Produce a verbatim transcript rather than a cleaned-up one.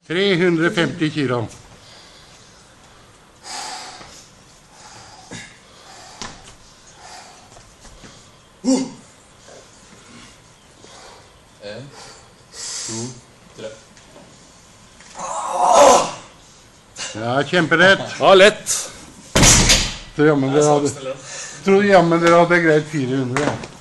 tre hundre og femti kilo. En, to, tre. Ja, kjemperett. Ja, lett. Tror jammen dere hadde, tror jammen dere hadde greit fire hundre.